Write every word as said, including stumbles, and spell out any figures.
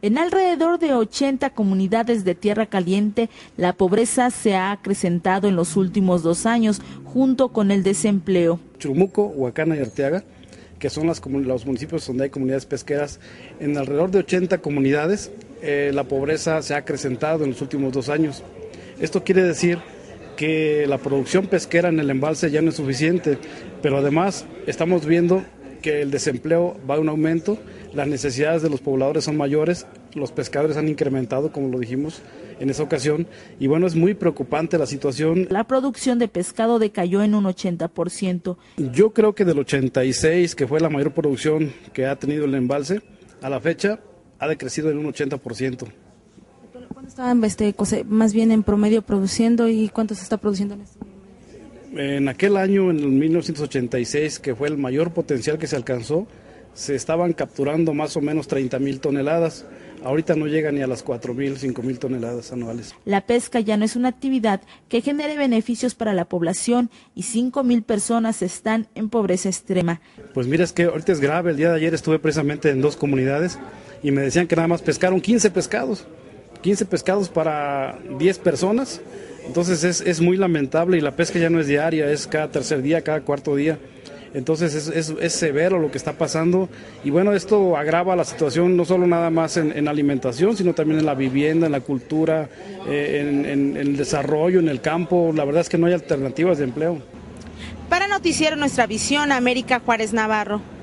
En alrededor de ochenta comunidades de Tierra Caliente, la pobreza se ha acrecentado en los últimos dos años, junto con el desempleo. Churumuco, Huacana y Arteaga, que son las, los municipios donde hay comunidades pesqueras, en alrededor de ochenta comunidades, eh, la pobreza se ha acrecentado en los últimos dos años. Esto quiere decir que la producción pesquera en el embalse ya no es suficiente, pero además estamos viendo que el desempleo va a un aumento, las necesidades de los pobladores son mayores, los pescadores han incrementado, como lo dijimos en esa ocasión, y bueno, es muy preocupante la situación. La producción de pescado decayó en un ochenta por ciento. Yo creo que del ochenta y seis, que fue la mayor producción que ha tenido el embalse, a la fecha ha decrecido en un ochenta por ciento. ¿Cuánto estaban este, más bien en promedio produciendo y cuánto se está produciendo en este momento? En aquel año, en el mil novecientos ochenta y seis, que fue el mayor potencial que se alcanzó, se estaban capturando más o menos treinta mil toneladas. Ahorita no llega ni a las cuatro mil, cinco mil toneladas anuales. La pesca ya no es una actividad que genere beneficios para la población y cinco mil personas están en pobreza extrema. Pues mira, es que ahorita es grave. El día de ayer estuve precisamente en dos comunidades y me decían que nada más pescaron quince pescados. quince pescados para diez personas. Entonces es, es muy lamentable y la pesca ya no es diaria, es cada tercer día, cada cuarto día. Entonces es, es, es severo lo que está pasando y bueno, esto agrava la situación no solo nada más en, en alimentación, sino también en la vivienda, en la cultura, eh, en, en, en el desarrollo, en el campo. La verdad es que no hay alternativas de empleo. Para Noticiero Nuestra Visión, América Juárez Navarro.